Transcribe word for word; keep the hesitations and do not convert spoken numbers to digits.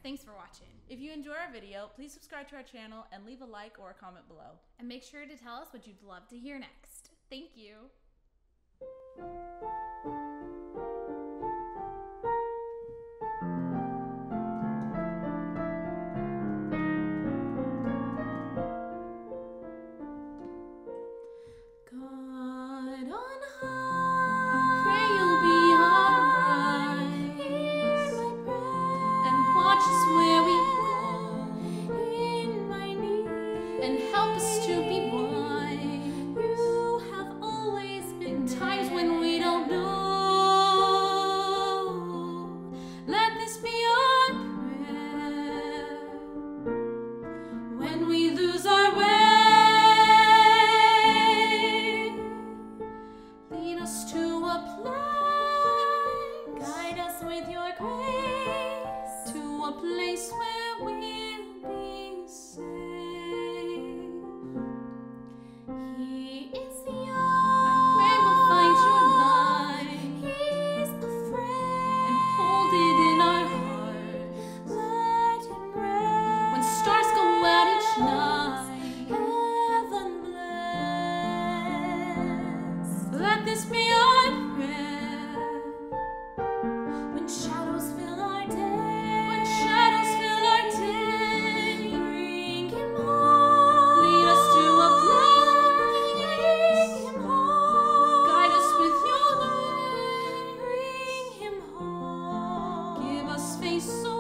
Thanks for watching. If you enjoy our video, please subscribe to our channel and leave a like or a comment below. And make sure to tell us what you'd love to hear next. Thank you. God on high, pray you'll be alright. Hear my prayer and watch us where we go. In my need and help us to be wise. You have always been in times when we don't know. Let this be our prayer when we lose our way. Lead us to a place, guide us with your grace, to a place where we'll be safe. He is yours, I pray we'll find your light. He's a friend, and hold it in our heart. Let him rest when stars go out each night. Heaven bless. Let this be our prayer when shadows fill our day. When shadows fill our day, bring him home. Lead us to a place. Bring him home. Guide us with your light. Bring him home. Give us faith so